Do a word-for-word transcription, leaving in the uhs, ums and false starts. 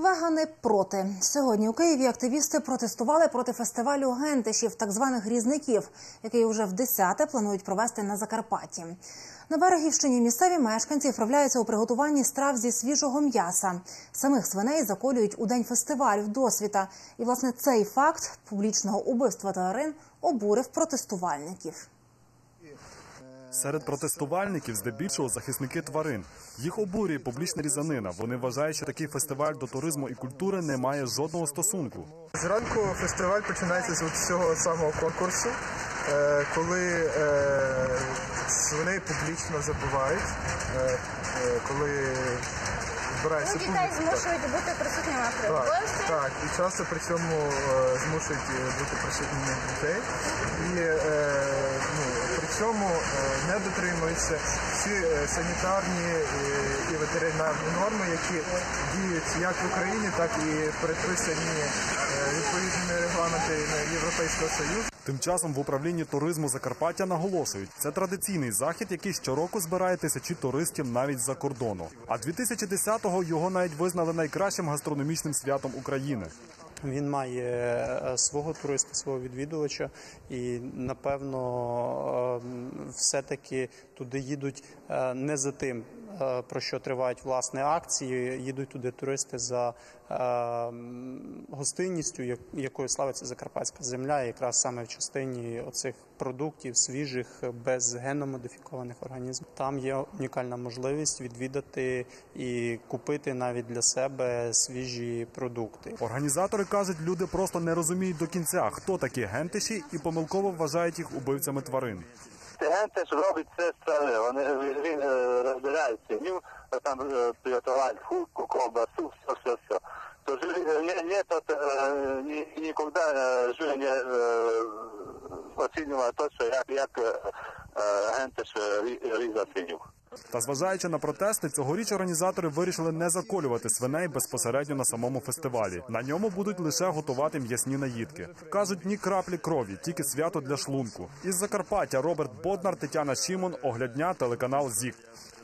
Вегани проти. Сьогодні у Києві активісти протестували проти фестивалю гентишів, так званих грізників, який уже в десяте планують провести на Закарпатті. На Берегівщині місцеві мешканці вправляються у приготуванні страв зі свіжого м'яса. Самих свиней заколюють у день фестивалю в Досвіта. І, власне, цей факт публічного убивства тварин обурив протестувальників. Серед протестувальників здебільшого захисники тварин. Їх обурює публічна різанина. Вони вважають, що такий фестиваль до туризму і культури не має жодного стосунку. Зранку фестиваль починається з цього самого конкурсу, коли свиней публічно забивають, коли збирається ну, дітей змушують бути присутніми при гості. Так, так, і часто при цьому змушують бути присутніми дітей. І ну, при цьому не дотримуються всі санітарні і ветеринарні норми, які діють як в Україні, так і передписані відповідними регламентами Європейського Союзу. Тим часом в управлінні туризму Закарпаття наголошують, це традиційний захід, який щороку збирає тисячі туристів навіть з-за кордону. А дві тисячі десятого його навіть визнали найкращим гастрономічним святом України. Він має свого туриста, свого відвідувача і, напевно, все-таки туди їдуть не за тим, про що тривають власне акції, їдуть туди туристи за гостинністю, якою славиться закарпатська земля, якраз саме в частині оцих продуктів свіжих, без генно-модифікованих організмів. Там є унікальна можливість відвідати і купити навіть для себе свіжі продукти. Організатори кажуть, люди просто не розуміють до кінця, хто такі гентиші, і помилково вважають їх убивцями тварин. Гентиш робить все страви, вони, він розбирається, їм там приготувати хутку, ковбасу, все, все, все. То нет никогда жили не оцінювали те, що як, як гентиш різав свиню. Та зважаючи на протести, цьогоріч організатори вирішили не заколювати свиней безпосередньо на самому фестивалі. На ньому будуть лише готувати м'ясні наїдки. Кажуть, ні краплі крові, тільки свято для шлунку. Із Закарпаття Роберт Боднар, Тетяна Шімон, Оглядня, телеканал ЗІК.